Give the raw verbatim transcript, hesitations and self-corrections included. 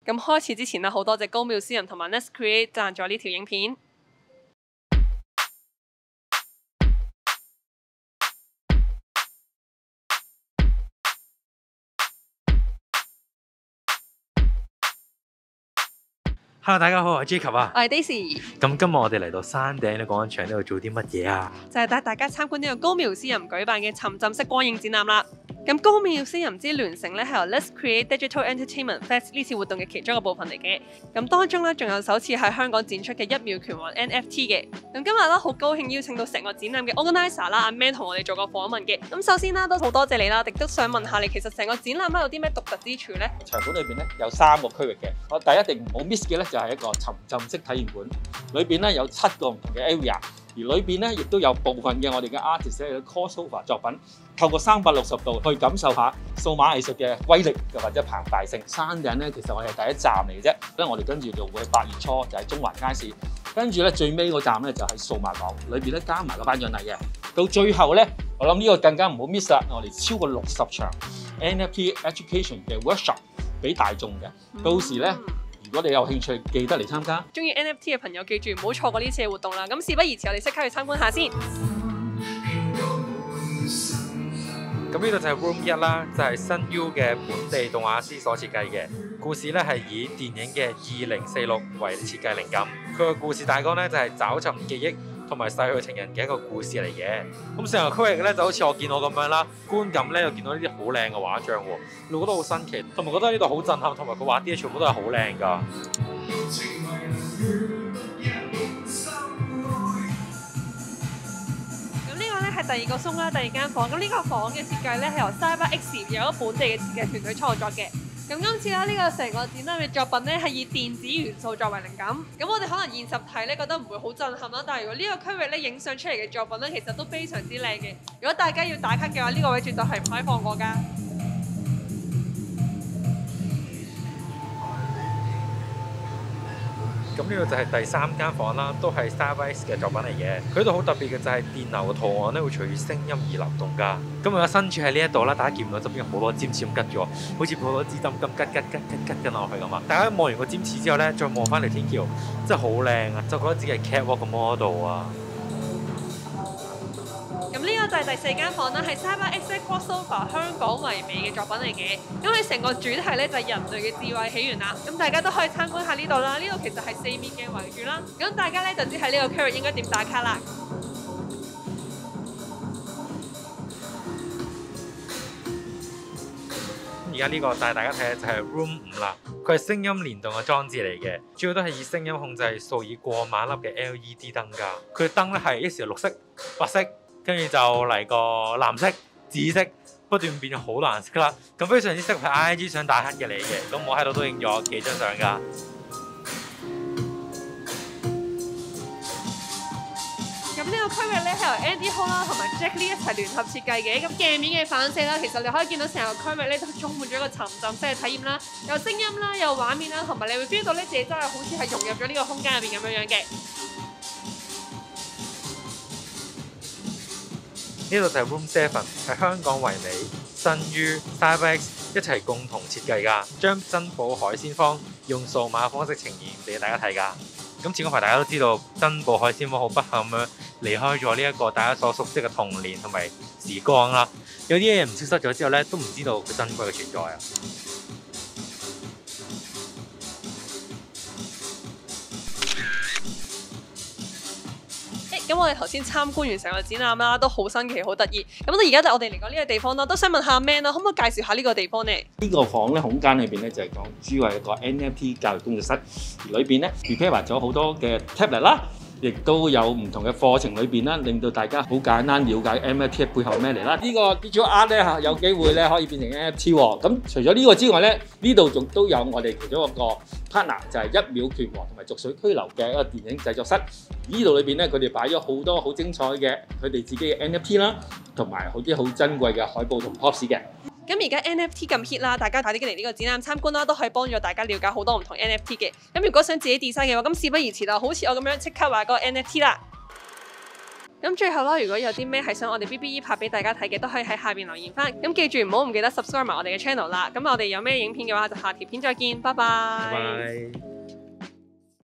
咁開始之前呢，好多謝高妙思人同埋 Let's Create 贊助呢條影片。 Hello， 大家好，我係 Jacob 啊。 我係 Daisy。 咁今日我哋嚟到山頂嘅廣場呢度做啲乜嘢啊？ 就係帶大家參觀呢個高妙思人舉辦嘅沉浸式光影展覽啦。咁高妙思人之聯成咧係由 Let's Create Digital Entertainment Fest 呢次活動嘅其中一個部分嚟嘅。咁當中咧仲有首次喺香港展出嘅一秒拳王 N F T 嘅。咁今日咧好高興邀請到成個展覽嘅 organizer 啦，阿 Man 同我哋做個訪問嘅。咁首先啦都好多謝你啦，亦都想問下你其實成個展覽咧有啲咩獨特之處咧？ 場館裏邊咧有三個區域嘅，我第一定唔好 miss 嘅咧就係一個沉浸式體驗館，裏邊咧有七個唔同嘅 area。而裏邊咧，亦都有部分嘅我哋嘅 artist 咧，有 crossover 作品，透過三百六十度去感受下數碼藝術嘅威力，又或者澎湃性。山頂咧，其實我哋係第一站嚟嘅啫，因為我哋跟住就會喺八月初就喺中環街市，跟住咧最尾嗰站咧就喺數碼港，裏邊咧加埋個頒獎禮嘅。到最後咧，我諗呢個更加唔好 miss 啦，我哋超過六十場 N F T education 嘅 workshop 俾大眾嘅，到時咧。如果你有興趣，記得嚟參加。 中意 N F T 嘅朋友，記住唔好錯過呢次嘅活動啦。咁事不宜遲，我哋即刻去參觀下先。 咁呢度就係 Room 一啦，就係新 U 嘅本地動畫師所設計嘅。故事咧係以電影嘅二零四六為設計靈感。佢個故事大綱咧就係找尋記憶同埋逝去情人嘅一個故事嚟嘅。咁成個區域咧就好似我見到咁樣啦，觀感咧又見到呢啲好靚嘅畫像喎，你覺得好新奇，同埋覺得呢度好震撼，同埋佢畫啲嘢全部都係好靚㗎。 係第二個松啦，第二間房。咁呢個房嘅設計咧係由 CyberX 有咗本地嘅設計團隊創作嘅。咁今次啦，呢個成個展覽嘅作品咧係以電子元素作為靈感。咁我哋可能現實睇咧覺得唔會好震撼啦，但係如果呢個區域咧影相出嚟嘅作品咧，其實都非常之靚嘅。如果大家要打卡嘅話，呢個位絕對係唔可以放過㗎。 咁呢個就係第三間房啦，都係 CyberX 嘅作品嚟嘅。佢度好特別嘅就係電流嘅圖案咧，會隨住聲音而流動㗎。咁我而家身處喺呢一度啦，大家見唔到側邊有好多尖刺咁拮住我，好似好多支針咁拮拮拮拮拮緊落去咁啊！大家望完個尖刺之後咧，再望翻嚟天橋，真係好靚啊！就覺得自己係 catwalk 嘅 model 啊！ 咁呢個就係第四間房啦，係 CyberX crossover 香港唯美嘅作品嚟嘅。咁佢成個主題咧就係人類嘅智慧起源啦。咁大家都可以參觀下呢度啦。呢度其實係四面鏡圍住啦。咁大家咧就知喺呢個區域應該點打卡啦。 而家呢個帶大家睇嘅就係 Room 五啦，佢係聲音聯動嘅裝置嚟嘅，主要都係以聲音控制數以過萬粒嘅 L E D 燈㗎。佢嘅燈咧係一時綠色、白色。跟住就嚟個藍色、紫色，不斷變咗好多顏色啦。咁非常之適合喺 I G 想打卡嘅你嘅。咁我喺度都影咗幾張相㗎。 咁呢個區域咧係由 Andy Ho 啦同埋 Jack Lee 一齊聯合設計嘅。咁鏡面嘅反射啦，其實你可以見到成個區域咧都充滿咗一個沉浸式嘅體驗啦，有聲音啦，有畫面啦，同埋你會 feel 到咧自己真係好似係融入咗呢個空間入邊咁樣樣嘅。 呢度就係 Room Seven，係香港唯美、新於 CyberX 一齊共同設計㗎，將珍寶海鮮坊用數碼方式呈現俾大家睇㗎。咁前嗰排大家都知道，珍寶海鮮坊好不幸咁樣離開咗呢一個大家所熟悉嘅童年同埋時光啦。有啲嘢唔消失咗之後咧，都唔知道佢珍貴嘅存在啊！ 咁我哋頭先參觀完成個展覽啦，都好新奇、好得意。咁到而家就我哋嚟講呢個地方啦，都想問下 Man 啦，可唔可以介紹下呢個地方呢？ 呢個房咧空間裏邊咧就係講主要係一個 N F T 教育工作室，而裏邊咧 prepare 咗好多嘅 tablet 啦，亦都有唔同嘅課程裏邊啦，令到大家好簡單了解 N F T 背後咩嚟啦。呢個 digital art 咧嚇有機會咧可以變成 N F T 喎。咁除咗呢個之外咧，呢度仲都有我哋其中一個 partner 就係一秒拳王同埋濁水拘留嘅一個電影製作室。呢度裏邊咧，佢哋擺咗好多好精彩嘅佢哋自己嘅 N F T 啦，同埋好啲好珍貴嘅海報同 pops 嘅。 咁而家 N F T 咁 hit 啦，大家快啲嚟呢個展覽參觀啦，都可以幫助大家了解好多唔同 N F T 嘅。咁如果想自己 design 嘅話，咁事不宜遲啦，好似我咁樣即刻畫個 N F T 啦。 咁最後啦，如果有啲咩係想我哋 B B E 拍俾大家睇嘅，都可以喺下邊留言翻。咁記住唔好唔記得 subscribe 埋我哋嘅 channel 啦。咁我哋有咩影片嘅話，就下條片再見，拜拜。 拜拜。